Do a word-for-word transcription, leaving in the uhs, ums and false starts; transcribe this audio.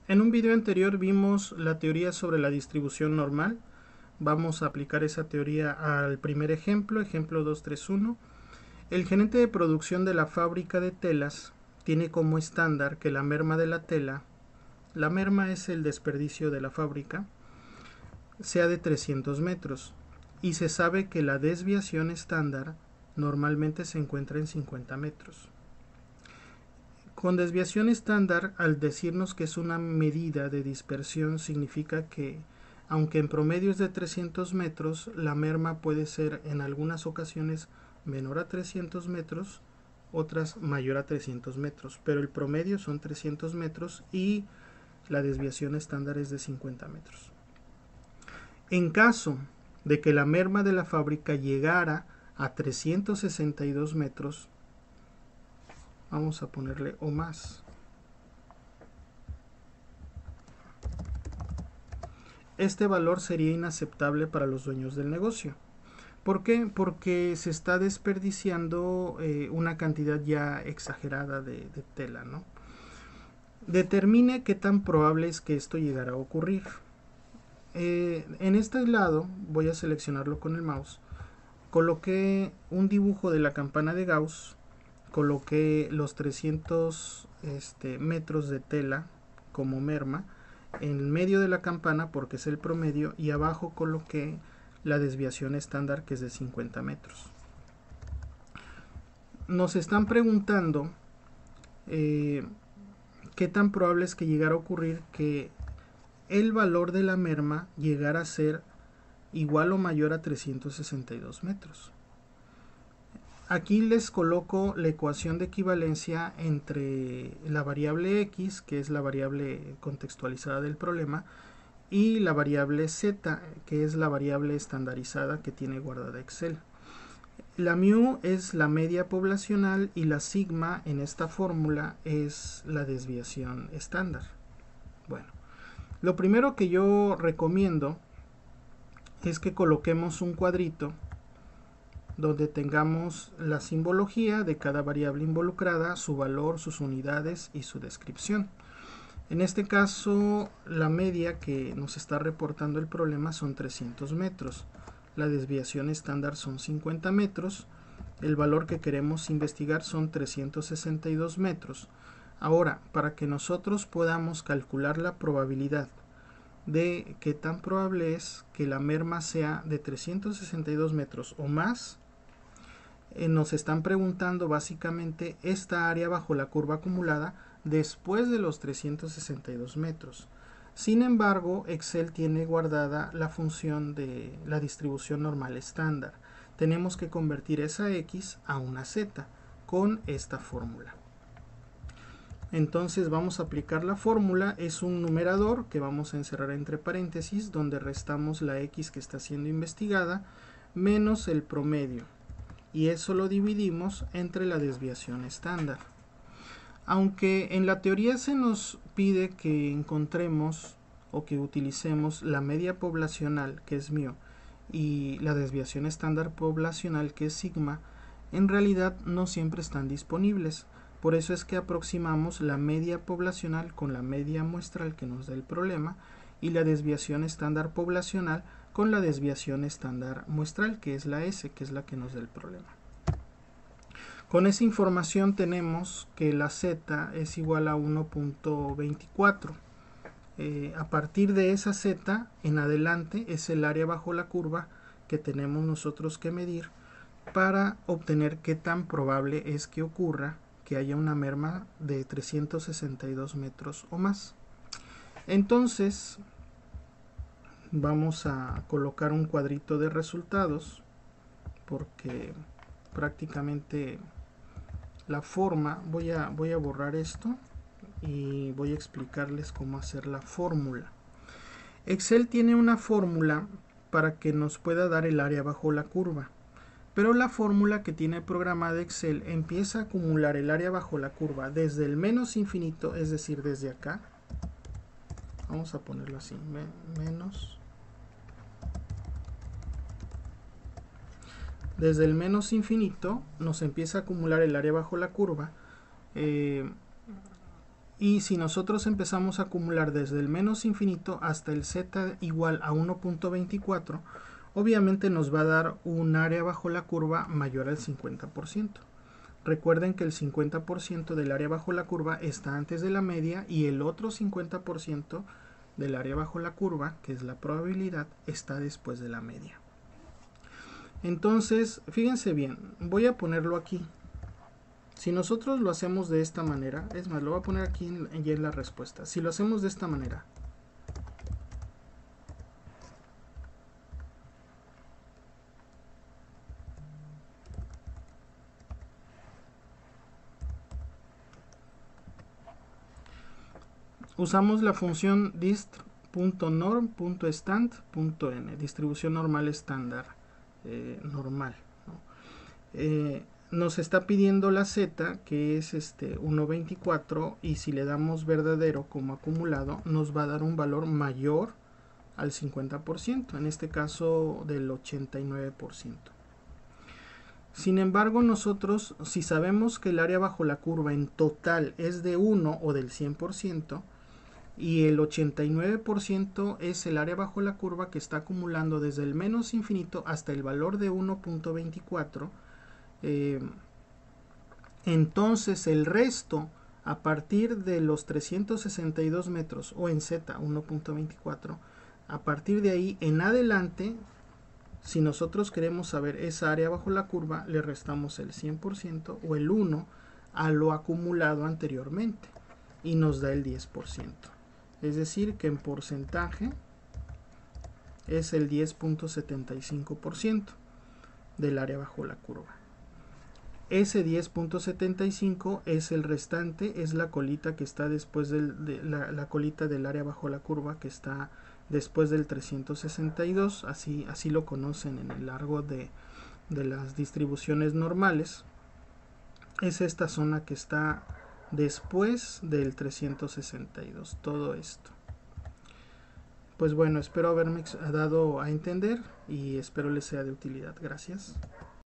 En un video anterior vimos la teoría sobre la distribución normal. Vamos a aplicar esa teoría al primer ejemplo, ejemplo dos tres uno. El gerente de producción de la fábrica de telas tiene como estándar que la merma de la tela, la merma es el desperdicio de la fábrica, sea de trescientos metros, y se sabe que la desviación estándar normalmente se encuentra en cincuenta metros. Con desviación estándar, al decirnos que es una medida de dispersión, significa que, aunque en promedio es de trescientos metros, la merma puede ser en algunas ocasiones menor a trescientos metros, otras mayor a trescientos metros, pero el promedio son trescientos metros y la desviación estándar es de cincuenta metros. En caso de que la merma de la fábrica llegara a trescientos sesenta y dos metros, vamos a ponerle o más, este valor sería inaceptable para los dueños del negocio. ¿Por qué? Porque se está desperdiciando eh, una cantidad ya exagerada de, de tela, ¿no? Determine qué tan probable es que esto llegara a ocurrir. Eh, en este lado, voy a seleccionarlo con el mouse, coloqué un dibujo de la campana de Gauss, coloqué los trescientos este, metros de tela como merma en medio de la campana porque es el promedio, y abajo coloqué la desviación estándar, que es de cincuenta metros. Nos están preguntando eh, qué tan probable es que llegara a ocurrir que el valor de la merma llegara a ser igual o mayor a trescientos sesenta y dos metros. Aquí les coloco la ecuación de equivalencia entre la variable x, que es la variable contextualizada del problema, y la variable z, que es la variable estandarizada que tiene guardada Excel. La mu es la media poblacional y la sigma en esta fórmula es la desviación estándar. Bueno, lo primero que yo recomiendo es que coloquemos un cuadrito donde tengamos la simbología de cada variable involucrada, su valor, sus unidades y su descripción. En este caso, la media que nos está reportando el problema son trescientos metros. La desviación estándar son cincuenta metros. El valor que queremos investigar son trescientos sesenta y dos metros. Ahora, para que nosotros podamos calcular la probabilidad de qué tan probable es que la merma sea de trescientos sesenta y dos metros o más, eh, nos están preguntando básicamente esta área bajo la curva acumulada después de los trescientos sesenta y dos metros. Sin embargo, Excel tiene guardada la función de la distribución normal estándar. Tenemos que convertir esa x a una z con esta fórmula. Entonces vamos a aplicar la fórmula. Es un numerador que vamos a encerrar entre paréntesis, donde restamos la x que está siendo investigada menos el promedio, y eso lo dividimos entre la desviación estándar. Aunque en la teoría se nos pide que encontremos o que utilicemos la media poblacional, que es mu, y la desviación estándar poblacional, que es sigma, en realidad no siempre están disponibles. Por eso es que aproximamos la media poblacional con la media muestral que nos da el problema, y la desviación estándar poblacional con la desviación estándar muestral, que es la S, que es la que nos da el problema. Con esa información tenemos que la z es igual a uno punto veinticuatro. Eh, a partir de esa z en adelante es el área bajo la curva que tenemos nosotros que medir para obtener qué tan probable es que ocurra que haya una merma de trescientos sesenta y dos metros o más. Entonces vamos a colocar un cuadrito de resultados, porque prácticamente la forma, voy a, voy a borrar esto y voy a explicarles cómo hacer la fórmula. Excel tiene una fórmula para que nos pueda dar el área bajo la curva, pero la fórmula que tiene programada Excel empieza a acumular el área bajo la curva desde el menos infinito, es decir, desde acá. Vamos a ponerlo así, menos. Desde el menos infinito nos empieza a acumular el área bajo la curva, eh, Y si nosotros empezamos a acumular desde el menos infinito hasta el z igual a uno punto veinticuatro, obviamente nos va a dar un área bajo la curva mayor al cincuenta por ciento. Recuerden que el cincuenta por ciento del área bajo la curva está antes de la media y el otro cincuenta por ciento del área bajo la curva, que es la probabilidad, está después de la media. Entonces, fíjense bien, voy a ponerlo aquí. Si nosotros lo hacemos de esta manera, es más, lo voy a poner aquí en, ya en la respuesta. Si lo hacemos de esta manera, usamos la función dist.norm.stand.n, distribución normal estándar, eh, normal, ¿no? eh, nos está pidiendo la z, que es este uno punto veinticuatro, y si le damos verdadero como acumulado, nos va a dar un valor mayor al cincuenta por ciento, en este caso del ochenta y nueve por ciento. Sin embargo, nosotros, si sabemos que el área bajo la curva en total es de uno o del cien por ciento, y el ochenta y nueve por ciento es el área bajo la curva que está acumulando desde el menos infinito hasta el valor de uno punto veinticuatro, eh, entonces el resto a partir de los trescientos sesenta y dos metros o en z uno punto veinticuatro, a partir de ahí en adelante, si nosotros queremos saber esa área bajo la curva, le restamos el cien por ciento o el uno a lo acumulado anteriormente y nos da el diez por ciento. Es decir, que en porcentaje es el diez punto setenta y cinco por ciento del área bajo la curva. Ese diez punto setenta y cinco es el restante, es la colita que está después del, de la, la colita del área bajo la curva que está después del trescientos sesenta y dos, así, así lo conocen en el largo de, de las distribuciones normales. Es esta zona que está después del trescientos sesenta y dos, todo esto. Pues bueno, espero haberme dado a entender y espero les sea de utilidad. Gracias.